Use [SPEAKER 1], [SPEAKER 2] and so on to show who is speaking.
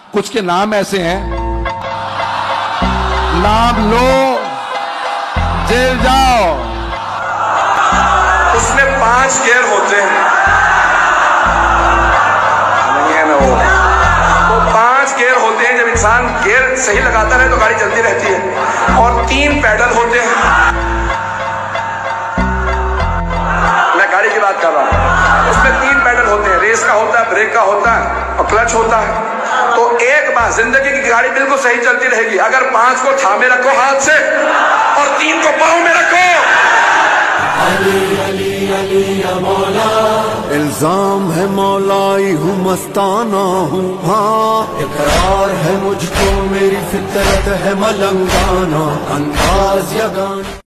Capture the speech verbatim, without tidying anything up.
[SPEAKER 1] कुछ के नाम ऐसे हैं, नाम लो जेल जाओ।
[SPEAKER 2] उसमें पांच गियर होते हैं, नहीं है ना वो वो पांच गियर होते हैं। जब इंसान गियर सही लगाता रहे तो गाड़ी चलती रहती है। और तीन पैडल होते हैं। मैं गाड़ी की बात कर रहा हूं। उसमें तीन पैडल होते हैं, रेस का होता है, ब्रेक का होता है और क्लच होता है। तो एक बार जिंदगी की गाड़ी बिल्कुल सही चलती रहेगी अगर पांच को थामे रखो हाथ से और तीन को पांव में रखो।
[SPEAKER 3] अली अली अली या मौला, इल्जाम है मौलाई हूँ, मस्ताना हूँ। हाँ इकरार है मुझको, मेरी फितरत है मलंगाना, अंदाज या गाना।